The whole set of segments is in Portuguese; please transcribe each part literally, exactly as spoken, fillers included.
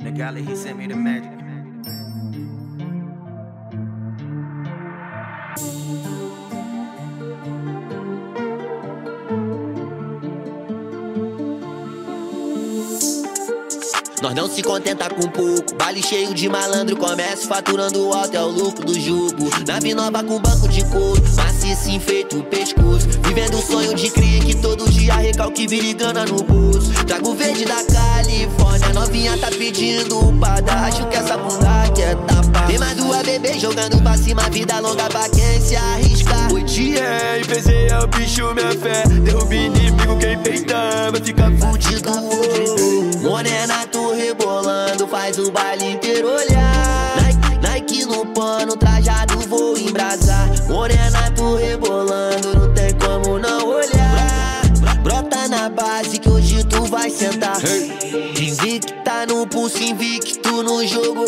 The galley, he sent me the magic. Nós não se contenta com pouco. Baile cheio de malandro, comércio faturando alto, é o lucro do jugo. Nave nova com banco de couro, maciço enfeito o pescoço. Vivendo o sonho de cria que todo dia recalque virigana no bolso. Trago verde da Califórnia, novinha tá pedindo pra dar. Acho que essa bunda quer tapar. Tem mais duas bebês jogando pra cima, vida longa pra quem se arriscar. Oitie, P Z é o bicho, minha fé. Derruba inimigo, quem peita vai ficar fudido. Morena, tu rebolando, faz o baile inteiro olhar. Nike, Nike no pano, trajado, vou embrasar. Morena, tu rebolando, não tem como não olhar. Brota na base que hoje tu vai sentar. Invicta no pulso, invicto no jogo.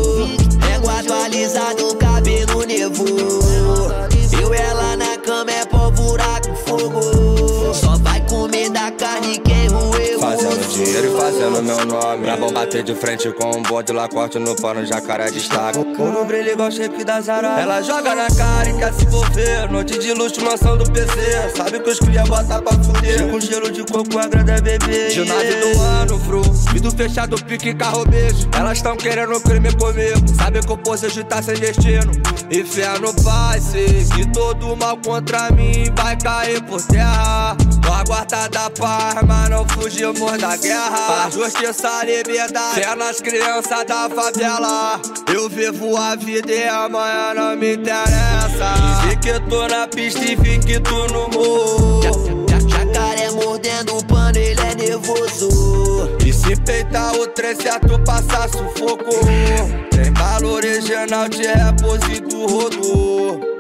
Régua atualizado, cabelo nevou. Eu e ela na cama é pólvora com fogo. Só vai comer da carne quem roeu. Fazendo dinheiro e fazendo meu nome. Pra bom bater de frente com um bode lá, corte no pano, jacaré destaca. Quando brilha igual shape da Zara. Ela joga na cara e quer se envolver. Noite de luxo, mansão do P C. Sabe que os cria bota pra fuder. Com gelo de coco, agrada bebê. De nave do ano, fru. Vidro fechado, pique, carro, beijo. Elas tão querendo crime comigo. Sabe que o poço tá sem destino. E fé no pai, sei que todo mal contra mim vai cair por terra. Com a guarda da paz, mas não fugimos da guerra. A justiça, a liberdade, fé nas crianças da favela. Eu vivo a vida e amanhã não me interessa. E que tô na pista e vi que tu no morro. Jacaré mordendo o pano, ele é nervoso. E se peitar o trem certo, passa sufoco. Tem bala original de repouso e do rodo.